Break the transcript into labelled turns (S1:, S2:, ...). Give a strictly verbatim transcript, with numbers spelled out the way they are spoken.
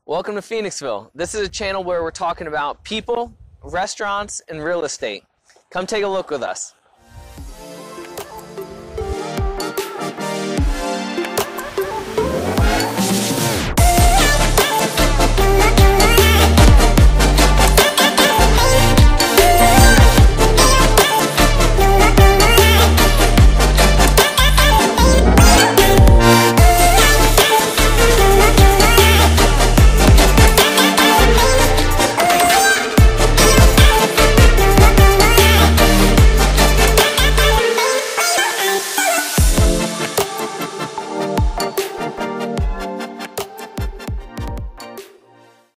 S1: Welcome to Phoenixville. This is a channel where we're talking about people, restaurants, and real estate. Come take a look with us.